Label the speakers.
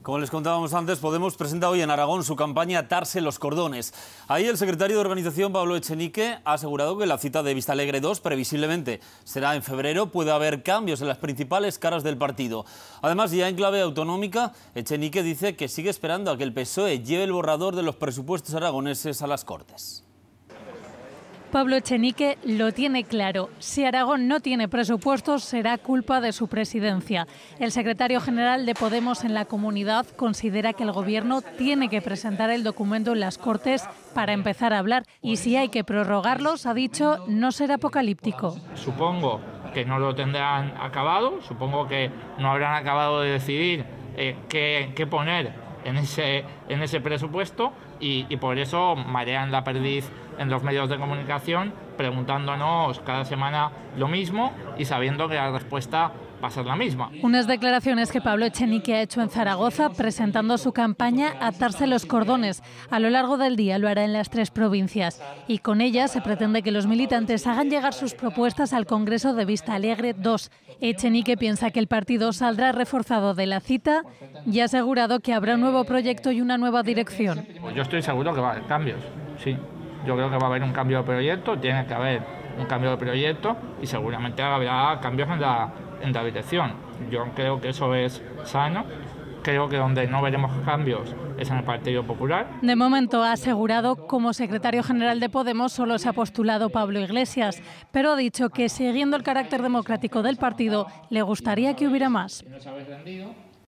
Speaker 1: Como les contábamos antes, Podemos presenta hoy en Aragón su campaña Atarse los cordones. Ahí el secretario de organización, Pablo Echenique, ha asegurado que la cita de Vistalegre II previsiblemente será en febrero. Puede haber cambios en las principales caras del partido. Además, ya en clave autonómica, Echenique dice que sigue esperando a que el PSOE lleve el borrador de los presupuestos aragoneses a las Cortes.
Speaker 2: Pablo Echenique lo tiene claro. Si Aragón no tiene presupuestos, será culpa de su presidencia. El secretario general de Podemos en la comunidad considera que el Gobierno tiene que presentar el documento en las Cortes para empezar a hablar. Y si hay que prorrogarlos, ha dicho, no será apocalíptico.
Speaker 3: Supongo que no lo tendrán acabado, supongo que no habrán acabado de decidir qué poner en ese presupuesto y por eso marean la perdiz en los medios de comunicación preguntándonos cada semana lo mismo y sabiendo que la respuesta va a ser la misma.
Speaker 2: Unas declaraciones que Pablo Echenique ha hecho en Zaragoza presentando su campaña Atarse los cordones. A lo largo del día lo hará en las 3 provincias y con ella se pretende que los militantes hagan llegar sus propuestas al Congreso de Vistalegre II. Echenique piensa que el partido saldrá reforzado de la cita y ha asegurado que habrá un nuevo proyecto y una nueva dirección.
Speaker 3: Yo estoy seguro que va a haber cambios, sí. Yo creo que va a haber un cambio de proyecto, tiene que haber un cambio de proyecto y seguramente habrá cambios en la dirección. Yo creo que eso es sano. Creo que donde no veremos cambios es en el Partido Popular.
Speaker 2: De momento ha asegurado, como secretario general de Podemos solo se ha postulado Pablo Iglesias, pero ha dicho que siguiendo el carácter democrático del partido le gustaría que hubiera más.